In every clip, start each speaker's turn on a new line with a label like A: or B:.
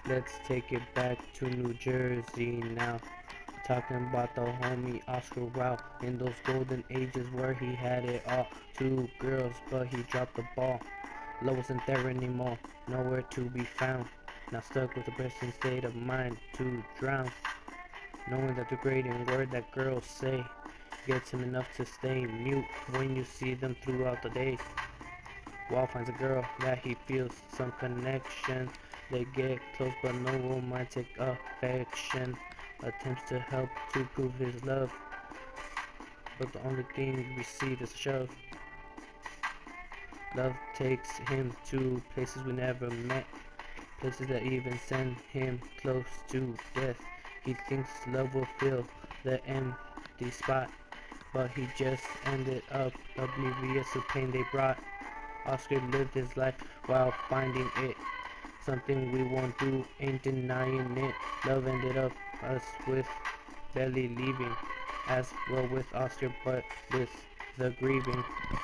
A: Let's take it back to New Jersey now. Talking about the homie Oscar Wao in those golden ages where he had it all. Two girls, but he dropped the ball. Love wasn't there anymore, nowhere to be found. Now stuck with the pressing state of mind to drown. Knowing that the grating word that girls say gets him enough to stay mute when you see them throughout the day. Wao finds a girl that he feels some connection. They get close but no romantic affection. Attempts to help to prove his love, but the only thing received is a shove. Love takes him to places we never met, places that even send him close to death. He thinks love will fill the empty spot, but he just ended up oblivious of pain they brought. Oscar lived his life while finding it. Something we won't do, ain't denying it. Love ended up us with barely leaving, as well with Oscar, but with the grieving.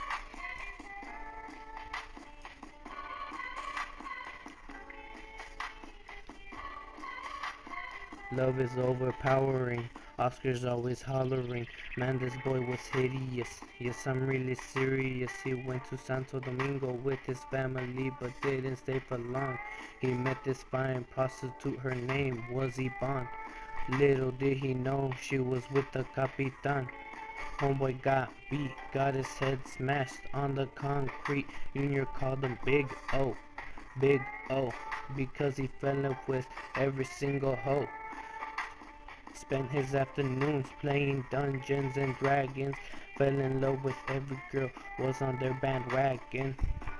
A: Love is overpowering. Oscar's always hollering, man, this boy was hideous. Yes, I'm really serious. He went to Santo Domingo with his family, but didn't stay for long. He met this fine prostitute, her name was Yvonne. Little did he know she was with the Capitan. Homeboy got beat, got his head smashed on the concrete. Junior called him Big O, Big O, because he fell in love with every single hoe. Spent his afternoons playing Dungeons and Dragons. Fell in love with every girl, was on their bandwagon.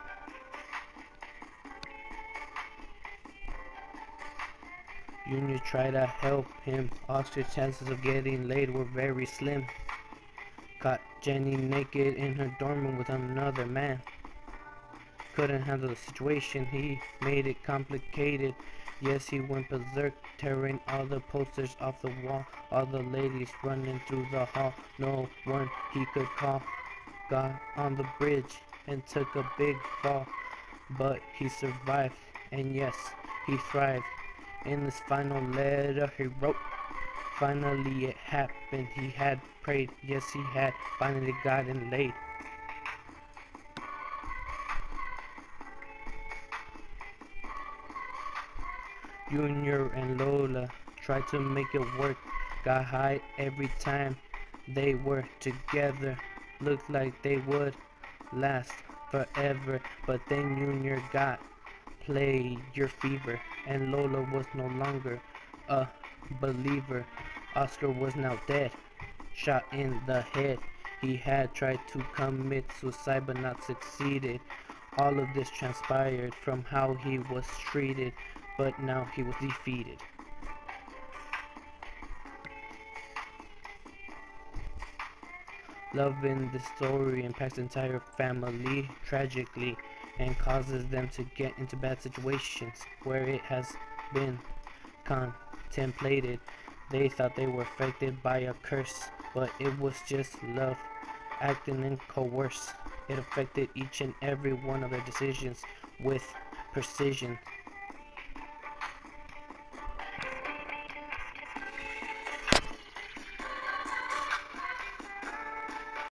A: Junior tried to help him. Oscar's chances of getting laid were very slim. Caught Jenny naked in her dorm room with another man. Couldn't handle the situation, he made it complicated. Yes, he went berserk, tearing all the posters off the wall. All the ladies running through the hall, no one he could call. Got on the bridge and took a big fall, but he survived, and yes, he thrived. In this final letter he wrote, finally it happened, he had prayed. Yes, he had finally gotten laid. Junior and Lola tried to make it work, got high every time they were together. Looked like they would last forever, but then Junior got player fever, and Lola was no longer a believer. Oscar was now dead, shot in the head. He had tried to commit suicide but not succeeded. All of this transpired from how he was treated, but now he was defeated. Love in the story impacts the entire family tragically and causes them to get into bad situations where it has been contemplated. They thought they were affected by a curse, but it was just love acting in coerce. It affected each and every one of their decisions with precision.